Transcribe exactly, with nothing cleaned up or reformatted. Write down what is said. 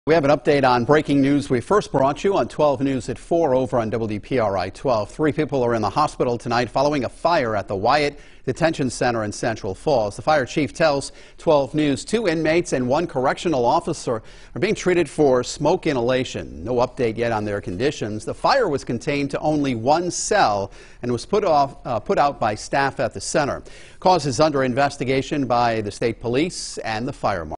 We have an update on breaking news we first brought you on twelve News at four over on W P R I twelve. Three people are in the hospital tonight following a fire at the Wyatt Detention Center in Central Falls. The fire chief tells twelve News two inmates and one correctional officer are being treated for smoke inhalation. No update yet on their conditions. The fire was contained to only one cell and was put, off, uh, put out by staff at the center. Cause is under investigation by the state police and the fire marshal.